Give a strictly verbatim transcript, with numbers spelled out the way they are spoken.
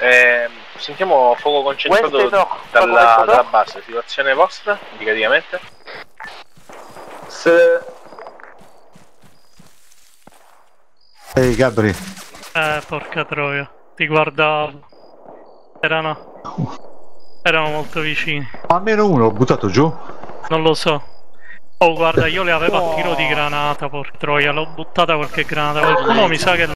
Eh, sentiamo fuoco concentrato West, no. dalla, dalla base. Situazione vostra, indicativamente? Se... Ehi hey, Gabri. Eh, porca troia. Ti guardavo. Erano... Erano molto vicini. Almeno uno l'ho buttato giù. Non lo so. Oh guarda, io le avevo a tiro di granata, porca troia, l'ho buttata qualche granata. Qualcuno mi sa che